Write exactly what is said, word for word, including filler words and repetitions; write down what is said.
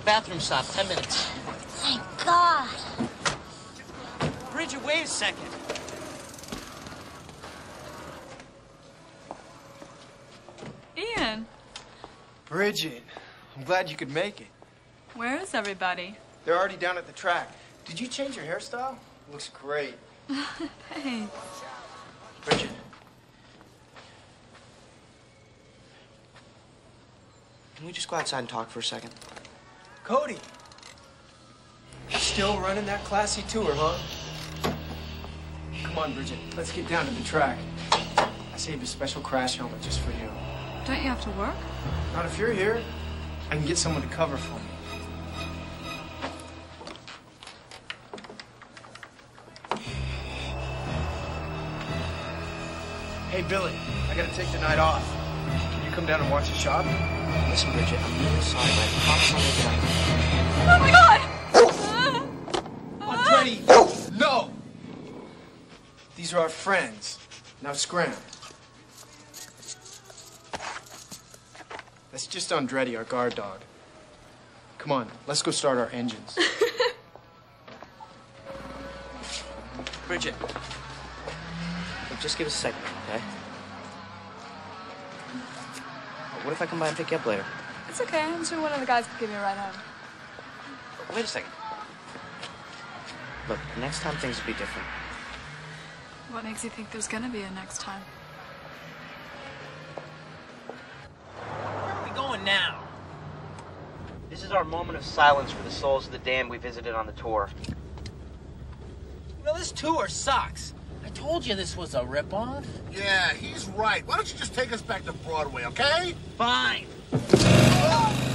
bathroom stop. Ten minutes. Thank God. Bridget, wait a second. Ian. Bridget, I'm glad you could make it. Where is everybody? They're already down at the track. Did you change your hairstyle? It looks great. Thanks. Bridget. Can we just go outside and talk for a second? Cody. Still running that classy tour, huh? Come on, Bridget. Let's get down to the track. I saved a special crash helmet just for you. Don't you have to work? Not if you're here. I can get someone to cover for me. Hey, Billy, I gotta take the night off. Can you come down and watch the shop? Listen, Bridget, I'm really sorry, but I promise I'll make it up. Oh my God! Andretti! No! These are our friends. Now scram. That's just Andretti, our guard dog. Come on, let's go start our engines. Bridget, look, just give us a second, okay? What if I come by and pick you up later? It's okay. I'm sure one of the guys could give me a ride home. Wait a second. Look, next time things will be different. What makes you think there's gonna be a next time? Where are we going now? This is our moment of silence for the souls of the damned we visited on the tour. You know, this tour sucks. I told you this was a ripoff. Yeah, he's right. Why don't you just take us back to Broadway, okay? Fine.